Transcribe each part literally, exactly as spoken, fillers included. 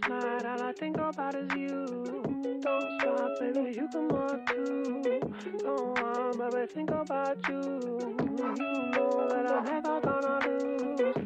night, all I think about is you. Don't stop, baby, you can walk too. Go on, baby, think about you. You know that I'm never gonna lose.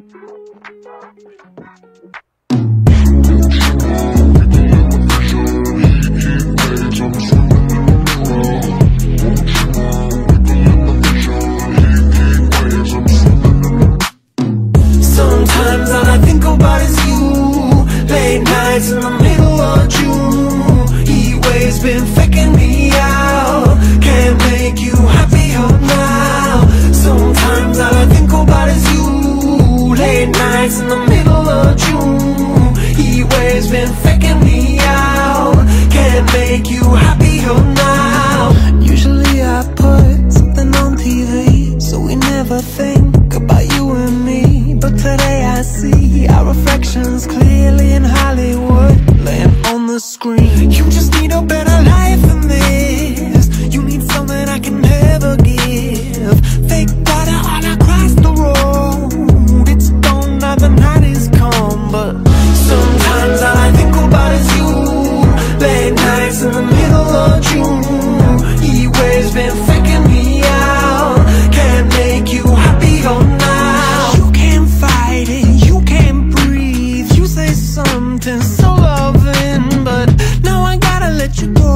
Sometimes all I think about is you. Late nights in the middle of June. Heat waves been faking me out. Can't make you happier now. Sometimes all I think about is you. Late nights in the middle of June. Heat waves been faking me out. Can't make you happier now. Usually I put something on T V, so we never think about you and me. But today I see our reflections clearly in Hollywood, laying on the screen. You just need a better life than this. You need something I can never give. Fake water all across the road. It's gone now, the night is come. But sometimes all I think about is you. Late nights in the middle of June. Heat waves been faking me out. Can't make you happier now. You can't fight it, you can't breathe. You say something so loving, but now I gotta let you go.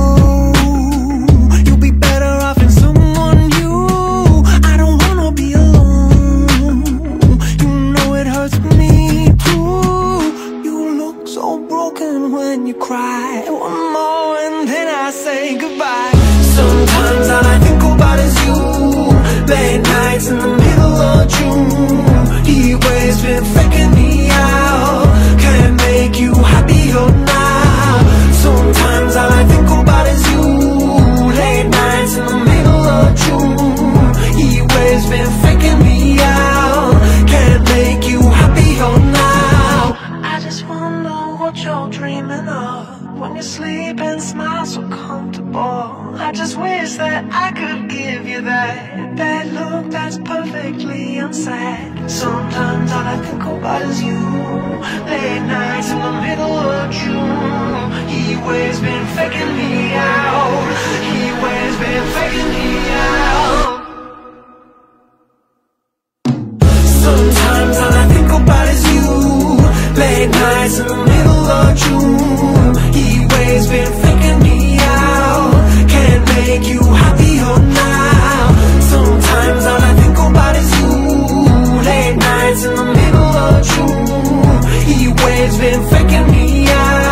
You'll be better off in someone new. I don't wanna be alone. You know it hurts me too. You look so broken when you cry. One more and then I say goodbye. Sometimes all I think about is you. Late nights in the middle of June. Heat waves been faking me out. Can't make you happier now. Sometimes all I think about is you. Late nights in the middle of June. Heat waves been faking me out. Can't make you happier now. I just wonder what you're dreaming of when you sleep and smile so comfortable. I just wish that I could give you that that look that's perfectly unsaid. Sometimes all I think about is you. Late nights in the middle of June. Heat waves been faking me out. Heat waves been faking me out. Sometimes all I think about is you. Late nights in the middle of June. Heat waves been faking me out. Can't make you happier now. Sometimes all I think about is you. Late nights in the middle of June. Heat waves been faking me out.